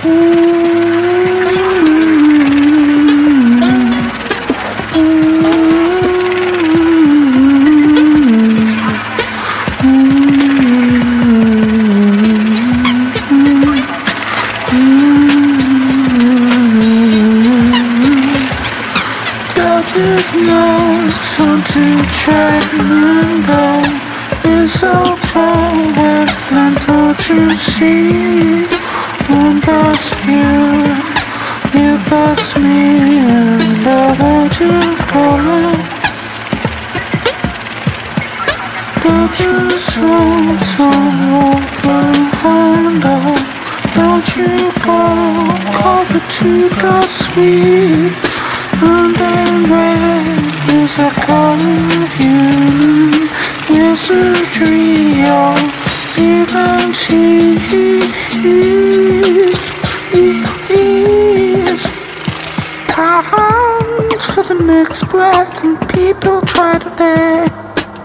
There's no sun to track and go. It's so tall with and don't you see? One past you pass me, and I want you go. Got your soul so overwhelmed. Don't you go over to the sweet. And then red is a color of you. It's a tree of even tears. Time for the next breath, and people try to think.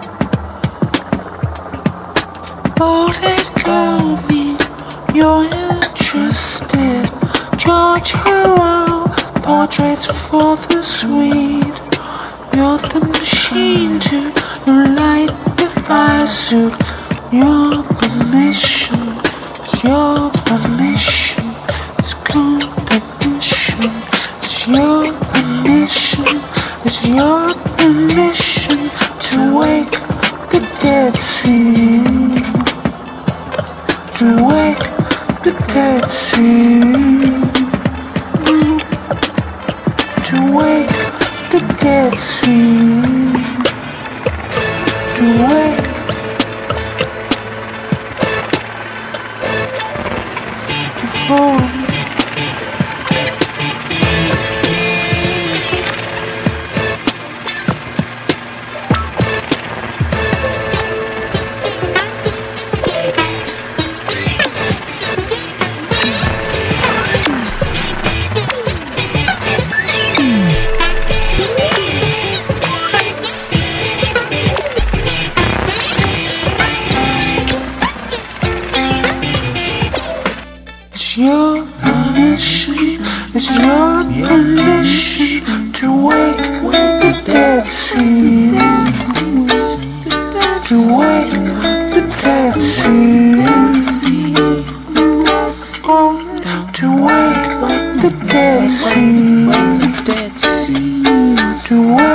Won't it go me? You're interested. Cuccurullo. Portraits for the Swede. You're the machine to light the fire suit. Your permission, your permission. It's condemnation. It's your permission. It's your permission to wake the dead sea. To wake the dead sea. To wake the dead sea. To wake. Oh. Your permission, it's your permission to wake the dead sea. To wake the dead sea. To wake the dead sea. To wake.